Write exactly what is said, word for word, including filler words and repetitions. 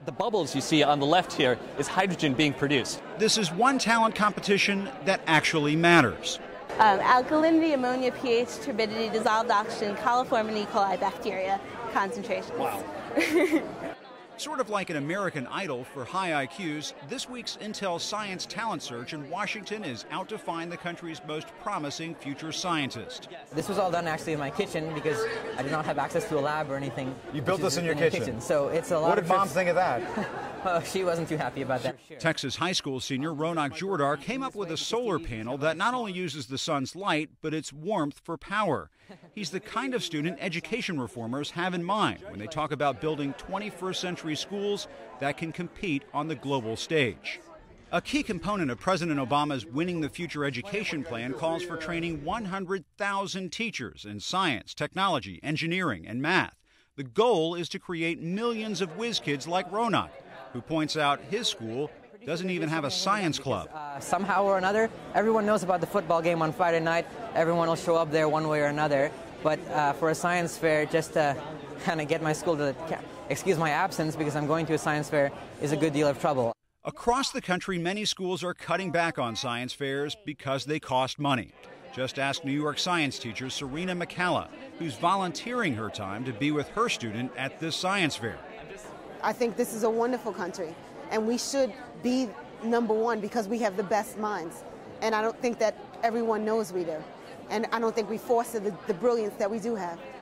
The bubbles you see on the left here is hydrogen being produced. This is one talent competition that actually matters. Um, alkalinity, ammonia, pH, turbidity, dissolved oxygen, coliform, and E. coli bacteria concentrations. Wow. Sort of like an American Idol for high I Qs, this week's Intel Science Talent Search in Washington is out to find the country's most promising future scientist. This was all done actually in my kitchen because I did not have access to a lab or anything. You built this in your in kitchen. kitchen? So it's a lot What of did mom trips. think of that? Oh, she wasn't too happy about that. Texas high school senior Ronak Jordar came up with a solar panel that not only uses the sun's light, but its warmth for power. He's the kind of student education reformers have in mind when they talk about building twenty-first century schools that can compete on the global stage. A key component of President Obama's Winning the Future Education plan calls for training one hundred thousand teachers in science, technology, engineering, and math. The goal is to create millions of whiz kids like Ronak, who points out his school doesn't even have a science club. Uh, somehow or another, everyone knows about the football game on Friday night. Everyone will show up there one way or another. But uh, for a science fair, just to kind of get my school to excuse my absence because I'm going to a science fair is a good deal of trouble. Across the country, many schools are cutting back on science fairs because they cost money. Just ask New York science teacher Serena McCalla, who's volunteering her time to be with her student at this science fair. I think this is a wonderful country, and we should be number one because we have the best minds. And I don't think that everyone knows we do. And I don't think we foster the, the brilliance that we do have.